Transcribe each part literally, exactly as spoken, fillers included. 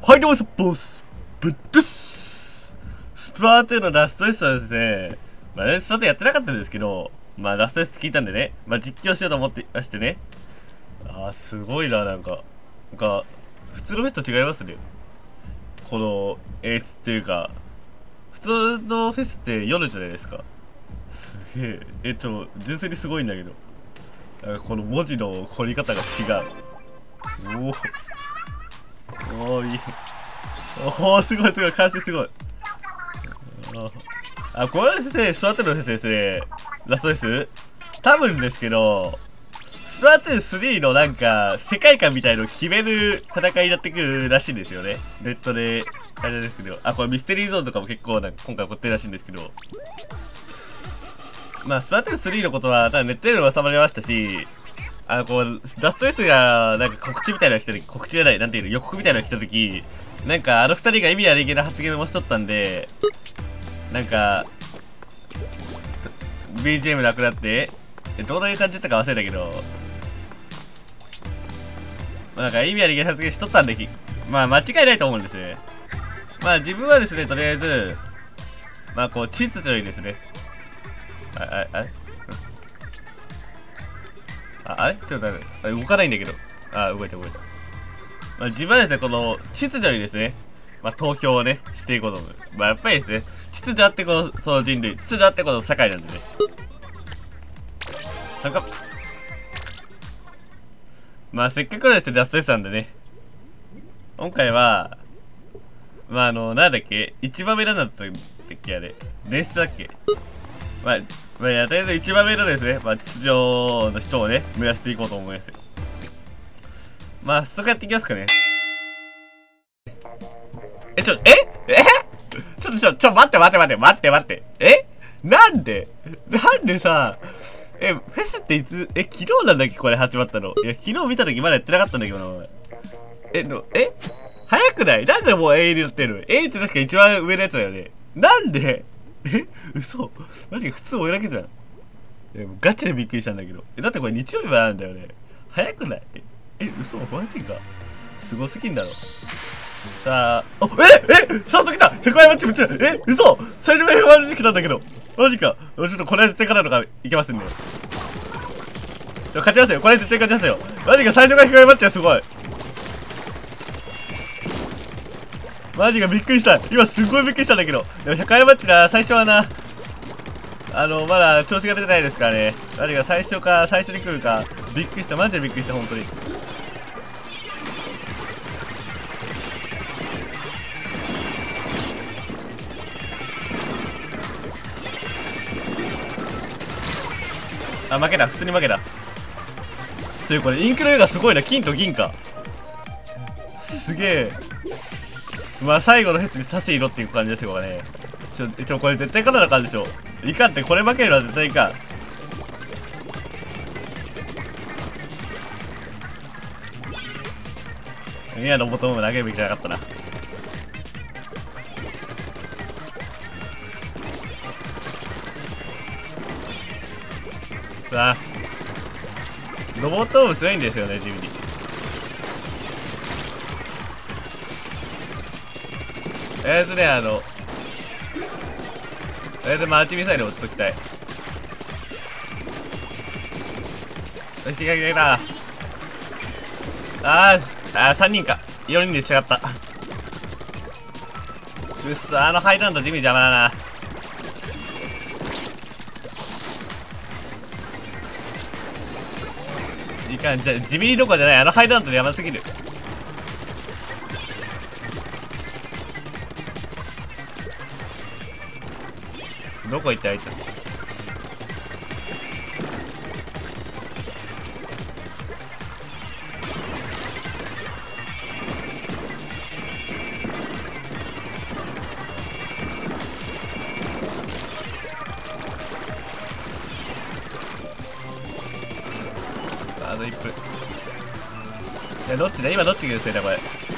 はい、どうもす、ボス、ブッドス。スプラトゥーンのラストエスはですね、まあね、スプラトゥーンやってなかったんですけど、まあラストエス聞いたんでね、まあ実況しようと思ってましてね。あー、すごいな、なんか。なんか、普通のフェスと違いますね。この演出っていうか、普通のフェスって夜じゃないですか。すげえ。えっと、純粋にすごいんだけど。なんかこの文字の彫り方が違う。おお。おー、いい。おお、すごいすごい、完成すごい。あ、これですね、スプラトゥーンの先生ですね、ラストです。多分ですけど、スプラトゥーンスリーのなんか、世界観みたいのを決める戦いになってくるらしいんですよね。ネットで、あれですけど、あ、これミステリーゾーンとかも結構なんか今回起こってるらしいんですけど、まあ、スプラトゥーンスリーのことは、多分ネットでも収まりましたし、あの、こう、ラスト S が、なんか告知みたいなの来た時、告知じゃない、なんていうの、予告みたいなの来た時、なんかあの二人が意味ありげな発言をしとったんで、なんか、ビージーエム なくなって、どういう感じだったか忘れたけど、まあ、なんか意味ありげな発言しとったんで、まあ間違いないと思うんですね。まあ自分はですね、とりあえず、まあこう、秩序にですね、あ、あ、あれあ、あれちょっと待って、あれ動かないんだけど。あ、動いた動いた。まあ、自分はですね、この、秩序にですね、まあ、投票をね、していこうと思う。まあ、やっぱりですね、秩序あってこそ、その人類、秩序あってこそ社会なんでね。なんか、まあ、せっかくのですね、ラストエスなんでね。今回は、まあ、あの、なんだっけ、一番目なんだったっけ、あれ。伝説だっけ。まあ、まあ、いや、とりあえず一番目のですね、まあ、秩序の人をね、目指していこうと思いますよ。まあ、早速やっていきますかね。え、ちょ、ええちょっとちょ、ちょ、待って待って待って待って待って。えなんでなんでさ、え、フェスっていつ、え、昨日なんだっけこれ始まったの。いや、昨日見た時まだやってなかったんだけどな、え、の、え早くないなんでもう A になってる ?A って確か一番上のやつだよね。なんでえ嘘マジか普通俺だけじゃん。え、もうガチでびっくりしたんだけど。え、だってこれ日曜日なんだよね。早くないえ、え嘘マジか。すごすぎんだろ。さあ、あ、ええスタート来た !ひゃく 枚マッチめっちゃえ嘘最初からひゃくまいマッチ来たんだけどマジかちょっとこれ絶対勝たのかいけませんね。ちょ、勝ちますよこれ絶対勝ちますよマジか最初からひゃくまいマッチはすごいマジかびっくりした今すごいびっくりしたんだけどでもひゃくまいマッチな、最初はな、あの、まだ調子が出てないですからね。マジか最初か、最初に来るか、びっくりした、マジでびっくりした、本当に。あ、負けた。普通に負けた。というこれ、インクの絵がすごいな。金と銀か。すげえ。まあ、最後のフェスに差し入ろっていう感じですよね。ちょ、ちょ、これ絶対勝たなあかんでしょ。いかんって、これ負けるのは絶対いかん。いや、のボトムも投げるべきじゃなかったな。さあ。ロボットも強いんですよね、地味に。とりあえずね、あの、とりあえずマルチミサイルを撃っときたい。よし、来た来た。あー、あー、さんにんか。よにんで違った。うっそ、あのハイランド地味邪魔だな。いかん、じゃ、地味どころじゃない。あのハイランドでやばすぎる。どこ行ったあいつ。あといっぷん。いや、どっちだ今どっちが強いんだこれ。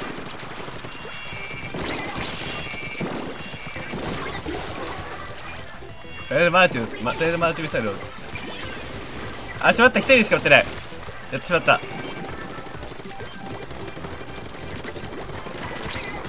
とりあえずマルチ、ま、とりあえずマルチミサイルを。あ、しまった、一人しか撃ってない。やってしまった。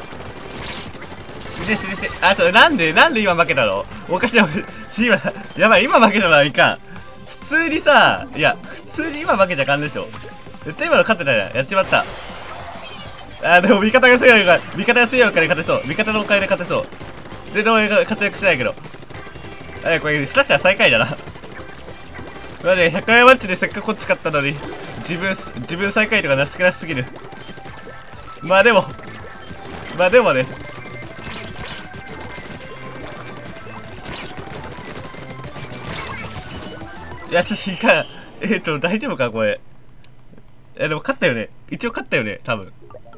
死ね死ね死ね。あ、ちょ、なんで、なんで今負けたの？おかしいおかしい。今、やばい、今負けたのはいかん。普通にさ、いや、普通に今負けちゃあかんでしょ。絶対今の勝ってたやん。やっちまった。あ、でも味方が強いから、味方が強いから勝てそう。味方のおかげで勝てそう。で、でも活躍してないけど。あ、これ、スラッシャー最下位だな。まあね、ひゃくえんマッチでせっかくこっち勝ったのに、自分、自分最下位とか情けなしすぎる。まあでも、まあでもね。いや、ちょっといかん。えーと、大丈夫かこれ。え、でも勝ったよね。一応勝ったよね、多分。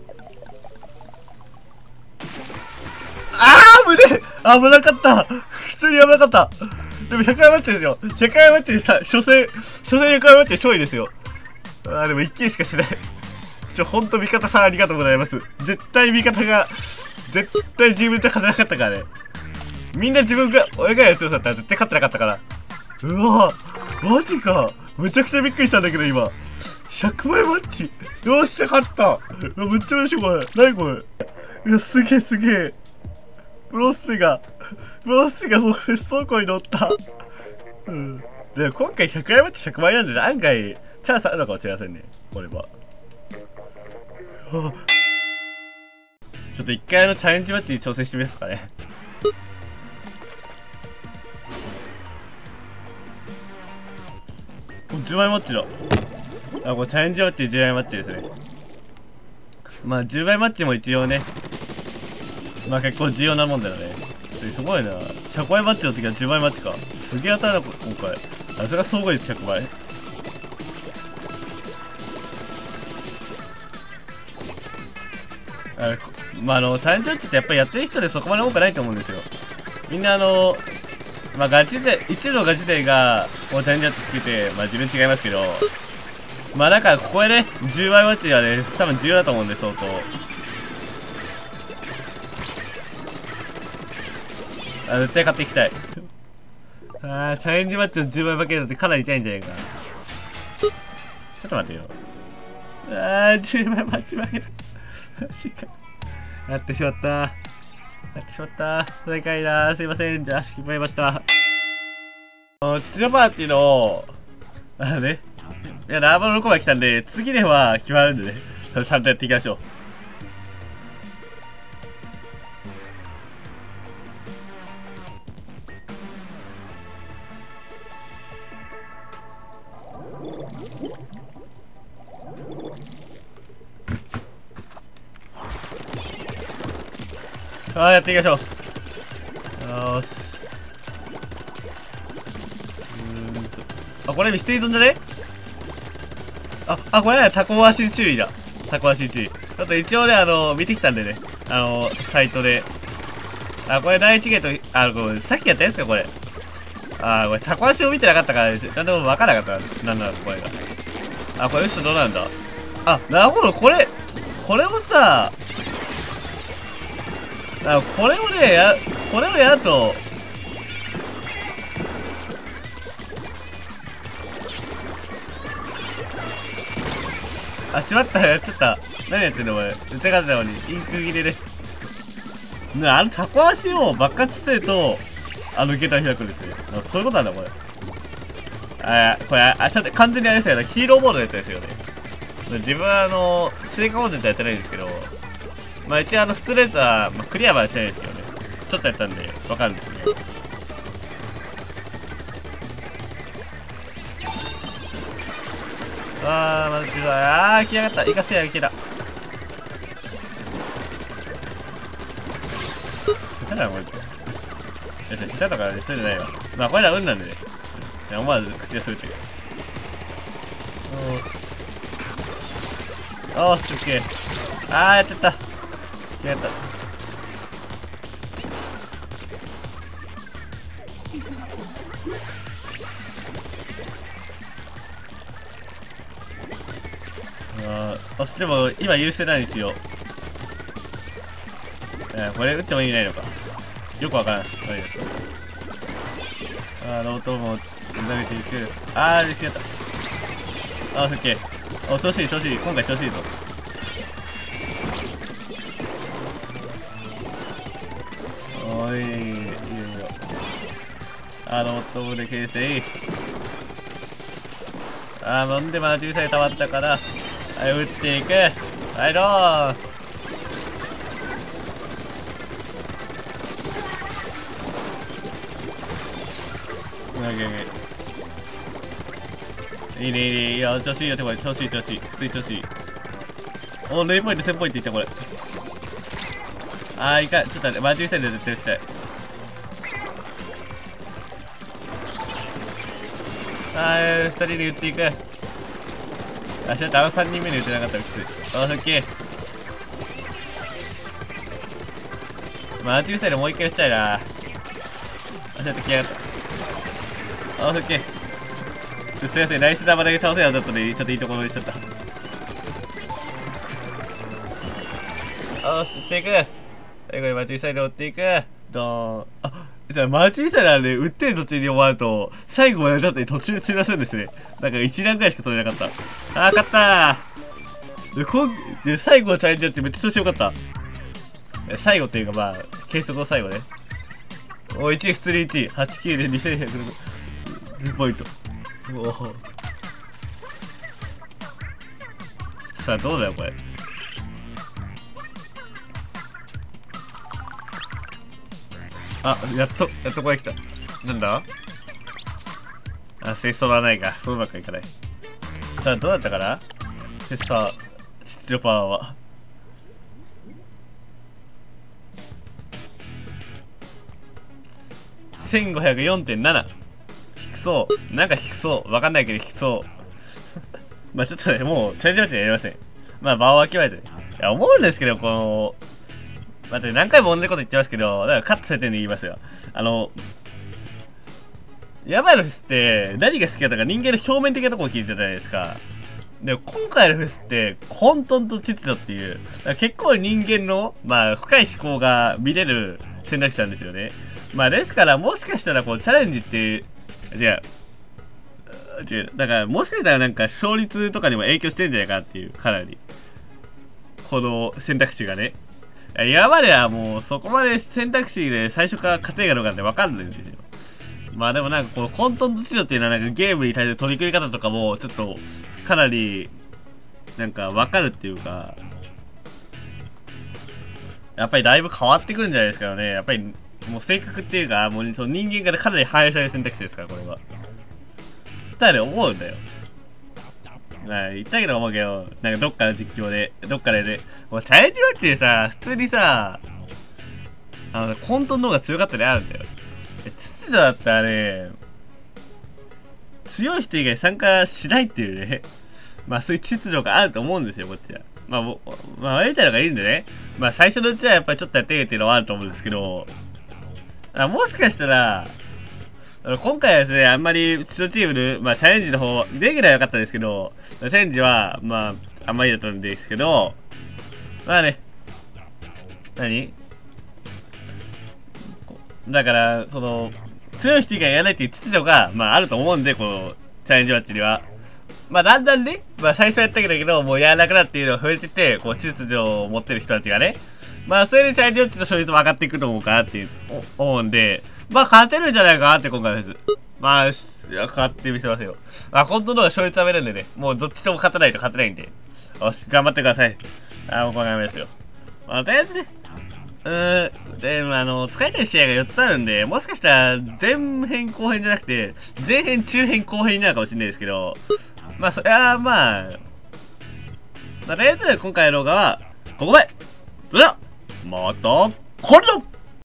あー胸危なかった。普通に危なかった。でもひゃくえんマッチですよ。ひゃくえんマッチにした、初戦、初戦ひゃくえんマッチで勝利ですよ。あー、でも一気にしかしてない。ちょ、ほんと味方さんありがとうございます。絶対味方が、絶対自分じゃ勝てなかったからね。みんな自分が、俺がやる強さだったら絶対勝ってなかったから。うわぁ、マジか。めちゃくちゃびっくりしたんだけど今。ひゃくまいマッチ。よっしゃ、勝った。めっちゃ嬉しいこれ。なにこれ。いや、すげえすげえ。ブロッセが、ブロッセがそう、倉庫に乗った。うん。でも今回ひゃくまいマッチひゃくまいなんで案外、チャンスあるのかもしれませんね。これは。はあ、ちょっと一回のチャレンジマッチに挑戦してみますかね。じゅうまいマッチだ。あ、これチャレンジマッチじゅうまいマッチですね。まあじゅうまいマッチも一応ね、まあ結構重要なもんだよね。すごいな。ひゃくまいマッチの時はじゅうまいマッチか。すげえ当たるな今回。あ、それが総合率ひゃくまい。あ、まああのチャレンジマッチってやっぱりやってる人でそこまで多くないと思うんですよ。みんなあのまあガチ勢、一のガチ勢がもうチャレンジマッチつけて、まあ自分違いますけど、まあだからここでね、じゅうまいマッチはね、多分重要だと思うんで、相当。あ、絶対買っていきたい。あー、チャレンジマッチのじゅうまい負けるのってかなり痛いんじゃないかな。ちょっと待ってよ。あー、じゅうまいマッチ負ける。マジか。やってしまった。やってしまった。最下位だ。すいません。じゃあ、決まりました。秩序パーティーの、あのね。いや、ラーバのとこまで来たんで、次では決まるんでね。ちゃんとやっていきましょう。ああ、やっていきましょう。よーし。うーんと。あ、これミステリーゾンじゃね？あ、あ、これね、タコ足注意だ。タコ足注意。ちょっと一応ね、あの、見てきたんでね。あの、サイトで。あ、これ第一ゲート、あ、これ、さっきやったやつか、これ。あ、これ、タコ足を見てなかったから、なんでも分からなかった。なんだろう、これが。あ、これ、嘘どうなんだ。あ、なるほど、これ、これをさ、あ、これをね、や、これをやると、あ、しまった、やっちゃった。何やってんの、これ。絶対勝てたのに。インク切れです。ね、あのタコ足を爆発してると、あのゲートが開くんですよ。なんかそういうことなんだ、これ。あ、これ、あ、ちゃんと完全にあれですよね。ヒーローモードのやつですよね。自分は、あの、追加モードでやってないんですけど、まあ一応、あの、普通のやつは、まあ、クリアはしてないですけどね。ちょっとやったんで、わかるんですね。あー、まずくだ。あー、来やがった。イカせや、いけだ。下手だな、こいつ。いや、下手とかそうじゃないわ。まあ、これら運なんでね。思わず口がするっていう。おー。おー、すっげえ。あー、やっちゃった。やった。あー、でも今優勢なんですよ。えー、これ打っても意味ないのか。よくわからん。あー、ロートも投げていく。あー、違った。あー、すっげえ。お、調子いい、調子いい。今回調子いいぞ。 あの、トムで形成。あー、なんでまだじゅうさい溜まったから。はい、打っていく。はい、どー。いいね、いいね、いや、調子いいよ、手前、調子いい、調子いい、普通に調子いい。お、レイポイント、せんポイントいったこれ。あー、いかん、ちょっと待って、まあ、じゅうさいで絶対打ちたい。あー、ふたりで打っていく。あ、ちょっとあのさんにんめで打てなかったらきつい。あー、オッケー。まあ、じゅうさいでもう一回打ちたいな。あ、ちょっと来やがった。あー、オッケー。すいません、ライス玉だけ倒せよだったので、ちょっといいところにしちゃった。あー、吸っていく。最後にマジミサイル追っていく。ドーン。あ、じゃあマジミサイルはね、撃ってる途中に終わると、最後までだって途中で釣らせるんですね。なんか一段ぐらいしか取れなかった。あー、勝ったー。で、こん、で、最後のチャレンジやってめっちゃ調子よかった。最後っていうかまあ、計測の最後ね。お、いちい普通にいちい。はちきゅうでにせんひゃくポイント。おお。さあ、どうだよ、これ。あ、やっと、やっとこれ来た。なんだあ、セストはないか。そううまくいかない。さあ、どうだったかなセスター、秩序パワーは。せんごひゃくよんてんなな。低そう。なんか低そう。わかんないけど低そう。まあちょっとね、もうチャレンジマッチやりません。まあ場をわきまえてね。いや、思うんですけど、この、待って、何回も同じこと言ってますけど、だからカットされてるんで言いますよ。あの、ヤバいのフェスって何が好きだったか人間の表面的なところを聞いてたじゃないですか。でも今回のフェスって混沌と秩序っていう、結構人間の、まあ深い思考が見れる選択肢なんですよね。まあですからもしかしたらこうチャレンジって、じゃあ、違う、だからもしかしたらなんか勝率とかにも影響してるんじゃないかなっていう、かなり。この選択肢がね。今まではもうそこまで選択肢で最初から勝てるかどうかって分かるんですよ。まあでもなんかこの混沌と秩序っていうのはなんかゲームに対する取り組み方とかもちょっとかなりなんか分かるっていうか、やっぱりだいぶ変わってくるんじゃないですかね。やっぱりもう性格っていうか、もうその人間からかなり反映される選択肢ですから、これは。ただ思うんだよ。まあ言ったけど思うけど、なんかどっかの実況で、どっかでね、もうチャレンジマッチでさ、普通にさ、あの、混沌の方が強かったりあるんだよ。秩序だったらね、強い人以外参加しないっていうね、まあそういう秩序があると思うんですよ、こっちは。まあ、もまあ、割れたのがいいんでね、まあ最初のうちはやっぱりちょっとやってみるっていうのはあると思うんですけど、あもしかしたら、今回はですね、あんまりうちのチームで、まあチャレンジの方、レギュラーは良かったですけど、チャレンジは、まあ、あんまりだったんですけど、まあね、何だから、その、強い人以外やらないっていう秩序が、まああると思うんで、この、チャレンジマッチには。まあだんだんね、まあ最初やったけど、もうやらなくなっていうのが増えてて、こう、秩序を持ってる人たちがね、まあそれでチャレンジマッチの勝率も上がっていくと思うかなっていう、思うんで、まあ勝てるんじゃないかなって今回です。まあ、いや、勝ってみせますよ。まあ本当の方が勝率はめるんでね、もうどっちとも勝たないと勝てないんで。よし、頑張ってください。あ、もうこれダメですよ。まあとりあえずね、うーん、で、あの、使いたい試合がよっつあるんで、もしかしたら前編後編じゃなくて、前編中編後編になるかもしれないですけど、まあそれはまあ、まあとりあえず今回の動画は、ここまで。それでは、また、これだ